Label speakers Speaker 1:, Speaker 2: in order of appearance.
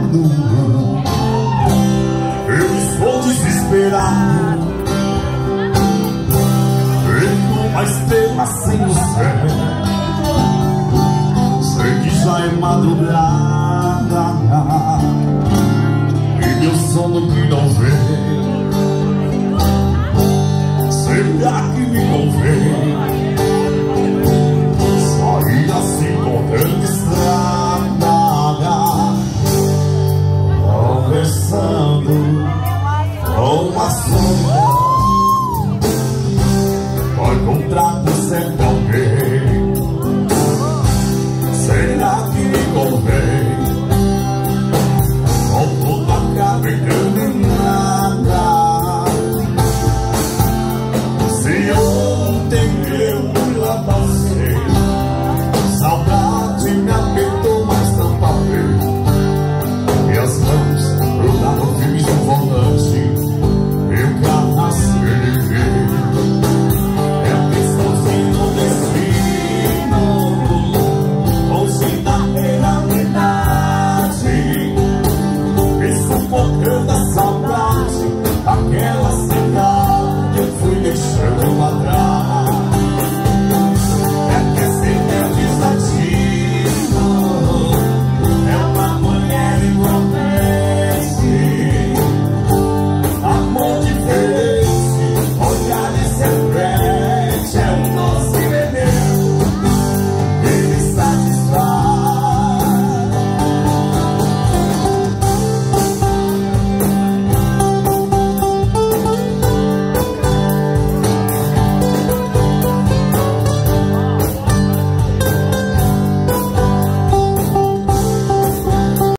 Speaker 1: lua. Eu estou desesperado, vendo uma estrela sem o céu. Sei que já é madrugada e meu sono que não vem.